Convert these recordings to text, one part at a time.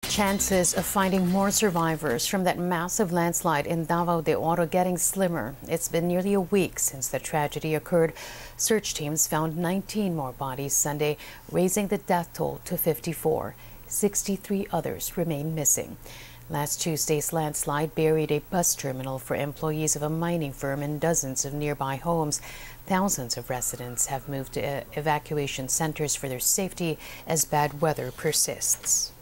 Chances of finding more survivors from that massive landslide in Davao de Oro getting slimmer. It's been nearly a week since the tragedy occurred. Search teams found 19 more bodies Sunday, raising the death toll to 54. 63 others remain missing. Last Tuesday's landslide buried a bus terminal for employees of a mining firm and dozens of nearby homes. Thousands of residents have moved to evacuation centers for their safety as bad weather persists.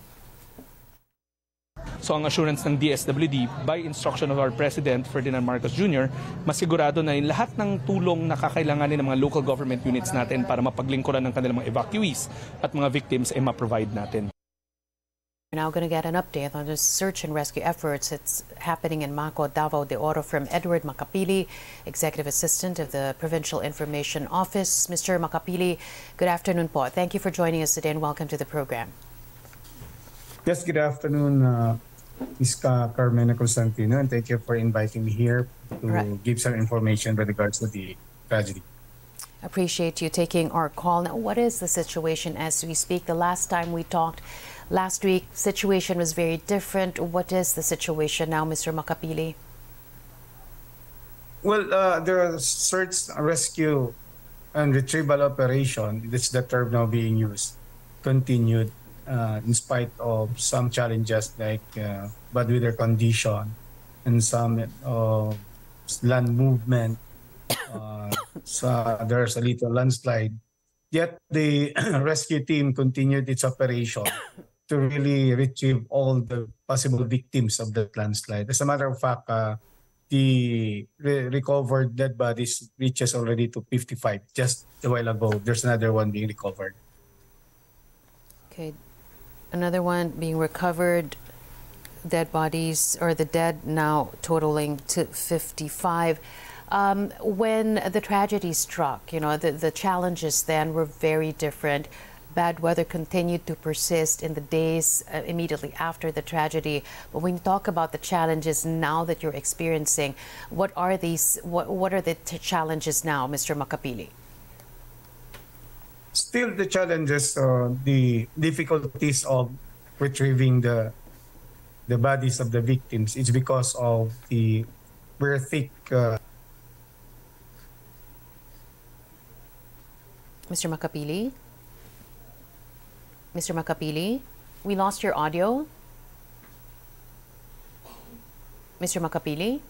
So ang assurance ng DSWD, by instruction of our President, Ferdinand Marcos Jr., masigurado na yung lahat ng tulong na kakailanganin ng mga local government units natin para mapaglingkuran ng kanilang mga evacuees at mga victims ay ma-provide natin. We're now going to get an update on the search and rescue efforts. It's happening in Maco, Davao de Oro from Edward Macapili, Executive Assistant of the Provincial Information Office. Mr. Macapili, good afternoon po. Thank you for joining us today and welcome to the program. Yes, good afternoon, Ms. Carmena Constantino, and thank you for inviting me here to give some information with regards to the tragedy. Appreciate you taking our call. Now, what is the situation as we speak? The last time we talked last week, situation was very different. What is the situation now, Mr. Macapili? Well, the search, rescue, and retrieval operation, that's the term now being used, continued. In spite of some challenges like bad weather condition and some land movement, so there's a little landslide. Yet the rescue team continued its operation to really retrieve all the possible victims of the landslide. As a matter of fact, the recovered dead bodies reaches already to 55. Just a while ago, there's another one being recovered. Okay. Another one being recovered, dead bodies, or the dead now totaling to 55. When the tragedy struck, you know, the challenges then were very different. Bad weather continued to persist in the days immediately after the tragedy. But when you talk about the challenges now that you're experiencing, what are these? What are the challenges now, Mr. Macapili? Still the challenges, the difficulties of retrieving the bodies of the victims. It's because of the very thick. Mr. Macapili? Mr. Macapili? We lost your audio. Mr. Macapili?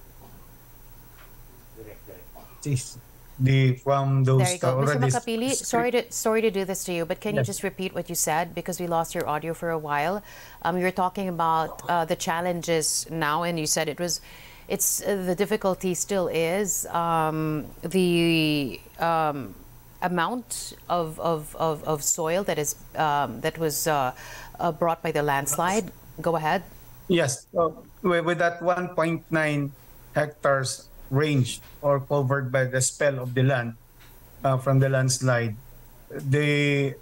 From those there you go. Mr. already Macapili, sorry to do this to you, but can you just repeat what you said because we lost your audio for a while? You were talking about the challenges now, and you said the difficulty still is the amount of soil that is that was brought by the landslide. Go ahead. Yes, with that 1.9 hectares range or covered by the spell of the land from the landslide. There's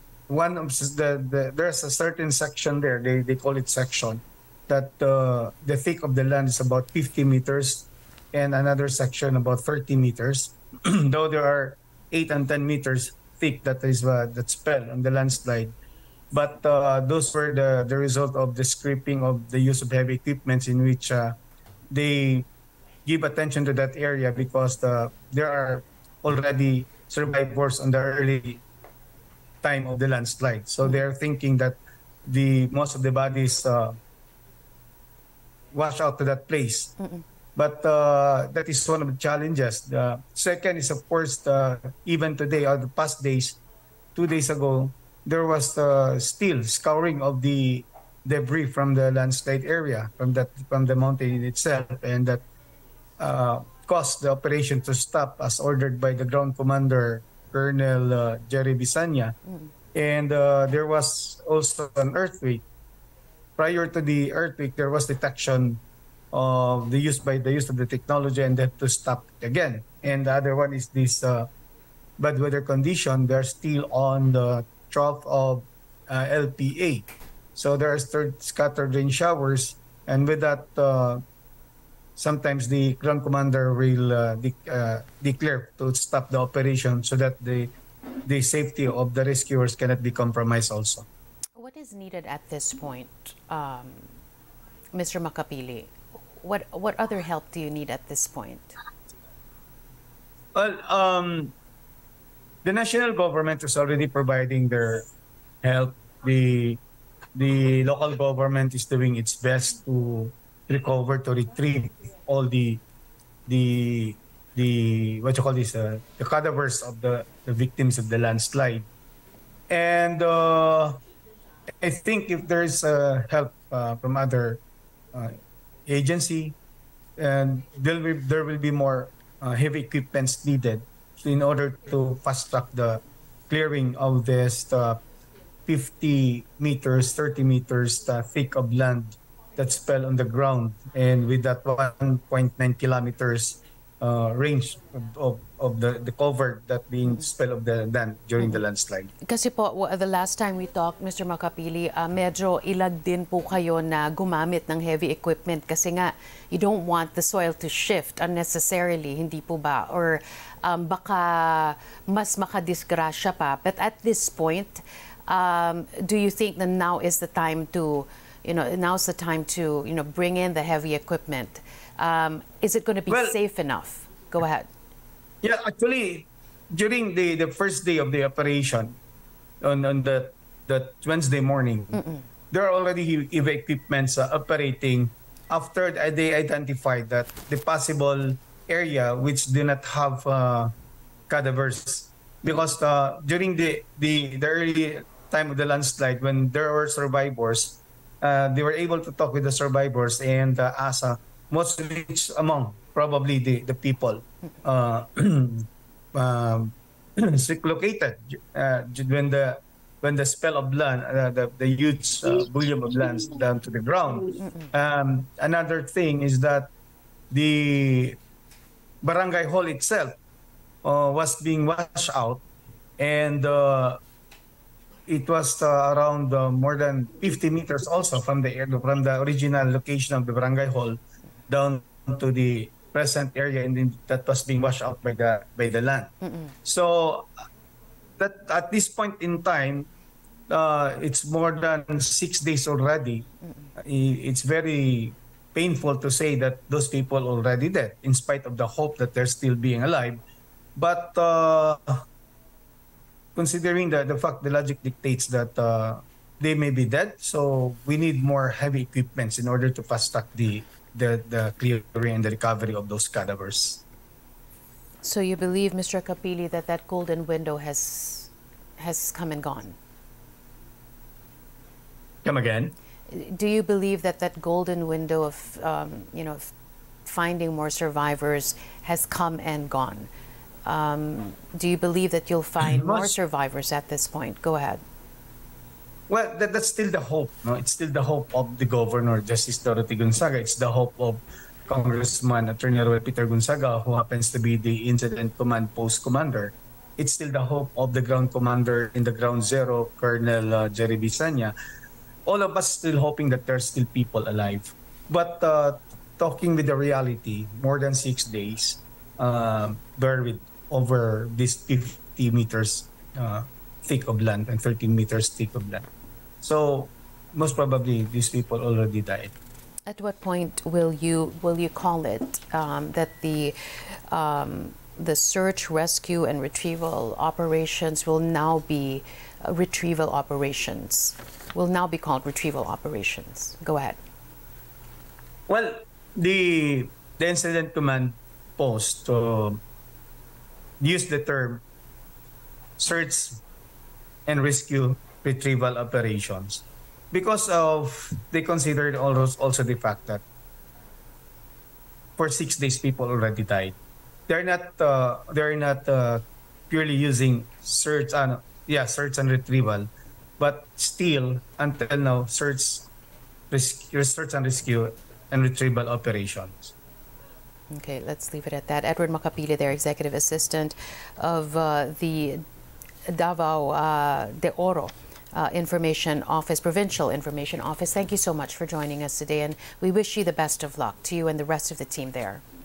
a certain section there, they call it section, that the thick of the land is about 50 meters and another section about 30 meters. Though there are 8 and 10 meters thick, that is that spell on the landslide. But those were the result of the scraping of the use of heavy equipments in which they give attention to that area because there are already survivors on the early time of the landslide. So they're thinking that most of the bodies wash out to that place. But that is one of the challenges. The second is, of course, even today or the past days, 2 days ago, there was still scouring of the debris from the landslide area, from the mountain itself, and that caused the operation to stop as ordered by the ground commander, Colonel Jerry Bisanya. And there was also an earthquake. Prior to the earthquake, there was detection of the use of the technology and then to stop it again. And the other one is this bad weather condition. They're still on the trough of LPA. So there are scattered rain showers, and with that, sometimes the ground commander will declare to stop the operation so that the safety of the rescuers cannot be compromised also. What is needed at this point, Mr. Makapili? What other help do you need at this point? Well, the national government is already providing their help. The local government is doing its best to recover, to retrieve all the what you call this, the cadavers of the victims of the landslide. And I think if there's help from other agency, and there will be more heavy equipments needed in order to fast track the clearing of this 50 meters, 30 meters thick of land that's fell on the ground, and with that 1.9 kilometers range of the cover that being spell of the land during the landslide. Kasi po, the last time we talked, Mr. Makapili, medyo ilag din po kayo na gumamit ng heavy equipment kasi nga, you don't want the soil to shift unnecessarily, hindi po ba? Or baka mas makadisgrasya pa. But at this point, do you think that now is the time to, now's the time to, bring in the heavy equipment? Is it going to be safe enough? Go ahead. Yeah, actually, during the first day of the operation, on the Wednesday morning, there are already heavy equipments operating after they identified that the possible area which do not have cadavers. Because during the early time of the landslide, when there were survivors, they were able to talk with the survivors and ask most rich among probably the people located when the spell of land, the huge volume of lands down to the ground. Another thing is that the barangay hall itself was being washed out, and it was around more than 50 meters also from the original location of the barangay hall down to the present area, and that was being washed out by the land. So that at this point in time, it's more than 6 days already. It's very painful to say that those people already dead, in spite of the hope that they're still being alive. But considering the fact, the logic dictates that they may be dead, so we need more heavy equipments in order to fast track the clearing and the recovery of those cadavers. So you believe, Mr. Kapili, that golden window has come and gone? Come again? Do you believe that golden window of finding more survivors has come and gone? Do you believe that you'll find more survivors at this point? Go ahead. Well, that's still the hope. No? It's still the hope of the Governor, Justice Dorothy Gonzaga. It's the hope of Congressman Attorney Roel Peter Gonzaga, who happens to be the Incident Command Post Commander. It's still the hope of the Ground Commander in the Ground Zero, Colonel Jerry Bisanya. All of us still hoping that there's still people alive. But talking with the reality, more than 6 days, buried over this 50 meters thick of land and 13 meters thick of land. So most probably these people already died. At what point will you call it that the search, rescue, and retrieval operations will now be retrieval operations? Will now be called retrieval operations. Go ahead. Well, the Incident Command Post used the term search and rescue retrieval operations because of they considered also the fact that for 6 days people already died. They're not purely using search and retrieval, but still until now search and rescue and retrieval operations. Okay, let's leave it at that. Edward Makapili there, Executive Assistant of the Davao de Oro Information Office, Provincial Information Office. Thank you so much for joining us today, and we wish you the best of luck to you and the rest of the team there.